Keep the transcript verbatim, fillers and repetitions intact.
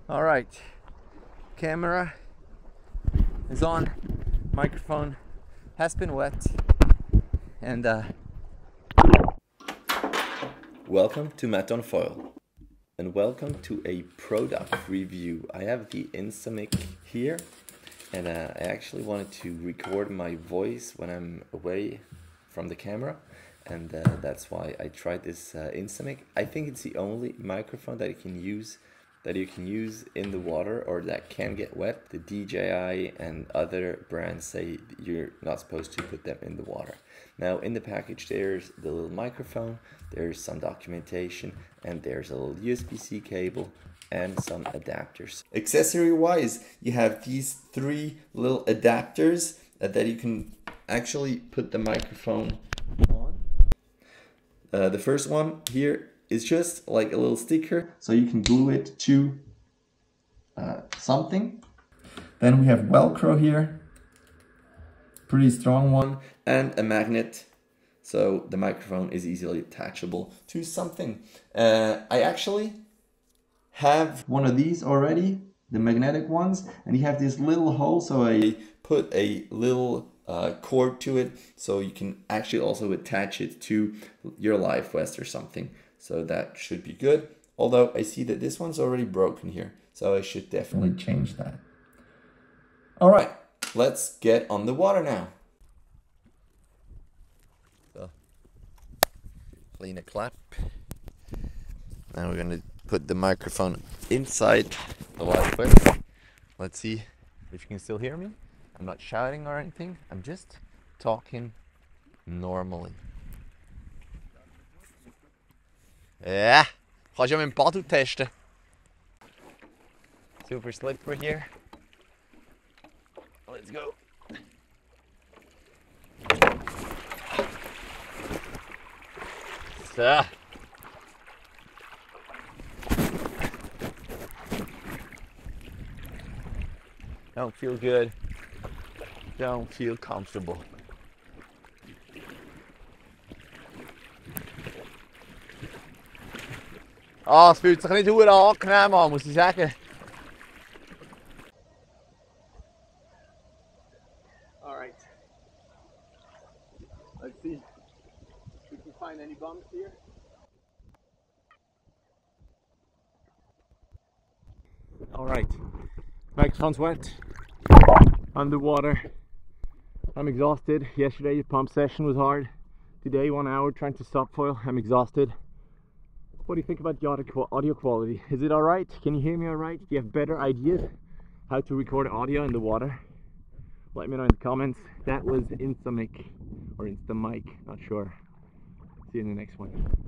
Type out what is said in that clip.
All right, camera is on, microphone has been wet, and uh, welcome to Matt on Foil, and welcome to a product review. I have the InstaMic here, and uh, I actually wanted to record my voice when I'm away from the camera, and uh, that's why I tried this uh, InstaMic. I think it's the only microphone that you can use that you can use in the water or that can get wet. The D J I and other brands say you're not supposed to put them in the water. Now in the package there's the little microphone, there's some documentation, and there's a little U S B C cable and some adapters. Accessory wise, you have these three little adapters uh, that you can actually put the microphone on. Uh, the first one here is just like a little sticker, so you can glue it to uh, something. Then we have Velcro here, pretty strong one, and a magnet, so the microphone is easily attachable to something. Uh, I actually have one of these already, the magnetic ones, and you have this little hole, so I put a little uh, cord to it, so you can actually also attach it to your life vest or something. So that should be good. Although I see that this one's already broken here, so I should definitely change that. All right, let's get on the water now. So, clean a clap. Now we're gonna put the microphone inside the life vest. Let's see if you can still hear me. I'm not shouting or anything. I'm just talking normally. Ja, kannst ja mit dem Paddel testen. Super slipper here. Let's go. So. Don't feel good. Don't feel comfortable. Ah, es fühlt sich nicht sehr angenehm an, muss ich sagen. Alright. Let's see if we can find any bumps here. Alright. Microphone's wet. Underwater. I'm exhausted. Yesterday the pump session was hard. Today one hour trying to stop foil. I'm exhausted. What do you think about the audio quality? Is it alright? Can you hear me alright? Do you have better ideas how to record audio in the water? Let me know in the comments. That was InstaMic or InstaMic, not sure. See you in the next one.